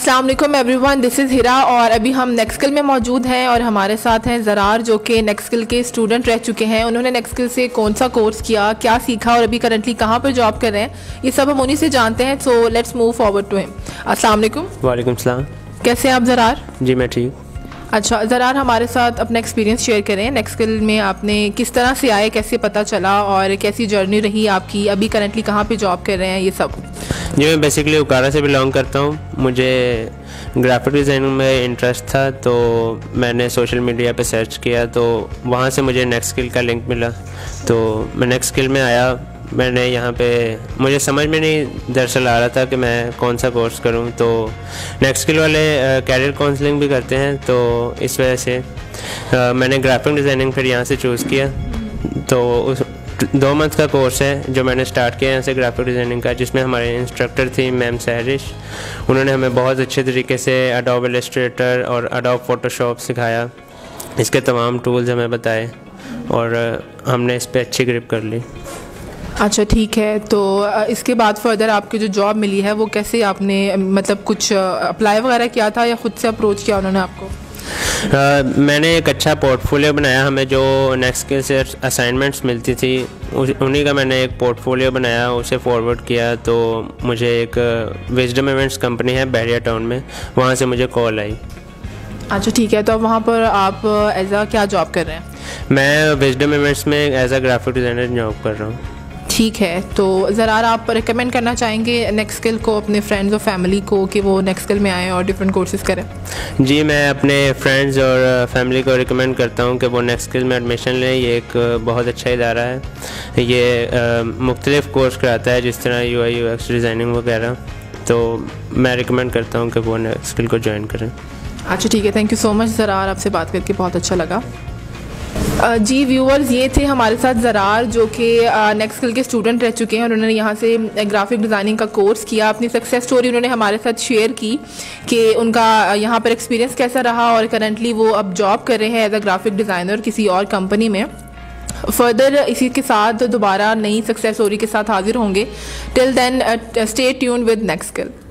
अस्सलाम वालेकुम everyone, this is हिरा और अभी हम नेक्स्किल में मौजूद हैं और हमारे साथ हैं ज़रार जो कि नेक्स्किल के स्टूडेंट रह चुके हैं। उन्होंने नेक्स्किल से कौन सा कोर्स किया, क्या सीखा और अभी करंटली कहाँ पर जॉब कर रहे हैं, ये सब हम उन्हीं से जानते हैं। So let's move forward to him. अस्सलाम वालेकुम। वालेकुम सलाम। कैसे हैं आप ज़रार? जी मैं ठीक। अच्छा ज़रार, हमारे साथ अपना एक्सपीरियंस शेयर करें। नेक्स्किल में आपने किस तरह से आए, कैसे पता चला और कैसी जर्नी रही आपकी, अभी करंटली कहाँ पे जॉब कर रहे हैं, ये सब। जी मैं बेसिकली उकारा से बिलोंग करता हूँ। मुझे ग्राफिक डिज़ाइनिंग में इंटरेस्ट था तो मैंने सोशल मीडिया पे सर्च किया तो वहाँ से मुझे नेक्स्किल का लिंक मिला तो मैं नेक्स्किल में आया। मैंने यहाँ पे मुझे समझ में नहीं दरअसल आ रहा था कि मैं कौन सा कोर्स करूँ, तो नेक्स्किल वाले कैरियर काउंसलिंग भी करते हैं तो इस वजह से मैंने ग्राफिक डिज़ाइनिंग फिर यहाँ से चूज़ किया। तो उस 2 मंथ का कोर्स है जो मैंने स्टार्ट किया यहाँ से ग्राफिक डिज़ाइनिंग का, जिसमें हमारे इंस्ट्रक्टर थी मैम सहरिश। उन्होंने हमें बहुत अच्छे तरीके से एडोब इलस्ट्रेटर और एडोब फोटोशॉप सिखाया, इसके तमाम टूल्स हमें बताए और हमने इस पर अच्छी ग्रिप कर ली। अच्छा ठीक है, तो इसके बाद फर्दर आपकी जो जॉब मिली है वो कैसे आपने मतलब कुछ अप्लाई वगैरह किया था या ख़ुद से अप्रोच किया उन्होंने आपको? मैंने एक अच्छा पोर्टफोलियो बनाया। हमें जो नेक्स्किल से असाइनमेंट्स मिलती थी उन्हीं का मैंने एक पोर्टफोलियो बनाया, उसे फॉरवर्ड किया तो मुझे एक विजडम इवेंट्स कंपनी है बहरिया टाउन में, वहाँ से मुझे कॉल आई। अच्छा ठीक है, तो अब वहाँ पर आप एज आ क्या जॉब कर रहे हैं? मैं विजडम इवेंट्स में as a graphic designer job कर रहा हूँ। ठीक है, तो ज़रार आप रिकमेंड करना चाहेंगे नेक्स्किल को अपने फ्रेंड्स और फैमिली को कि वो नेक्स्किल में आएँ और डिफरेंट कोर्सेज़ करें? जी मैं अपने फ्रेंड्स और फैमिली को रिकमेंड करता हूँ कि वो नेक्स्किल में एडमिशन लें। ये एक बहुत अच्छा इदारा है। ये मुख्तलिफ़ कोर्स कराता है जिस तरह UI UX डिज़ाइनिंग वगैरह, तो मैं रिकमेंड करता हूँ कि वो नेक्स्किल को ज्वाइन करें। अच्छा ठीक है, thank you so much Zarar, आपसे बात करके बहुत अच्छा लगा। जी व्यूअर्स, ये थे हमारे साथ ज़रार जो कि नेक्स्किल के स्टूडेंट रह चुके हैं। उन्होंने यहाँ से ग्राफिक डिज़ाइनिंग का कोर्स किया। अपनी सक्सेस स्टोरी उन्होंने हमारे साथ शेयर की कि उनका यहाँ पर एक्सपीरियंस कैसा रहा और करंटली वो अब जॉब कर रहे हैं एज अ ग्राफिक डिज़ाइनर किसी और कंपनी में। फर्दर इसी के साथ दोबारा नई सक्सेस स्टोरी के साथ हाजिर होंगे। Till then stay tuned with नेक्स्किल।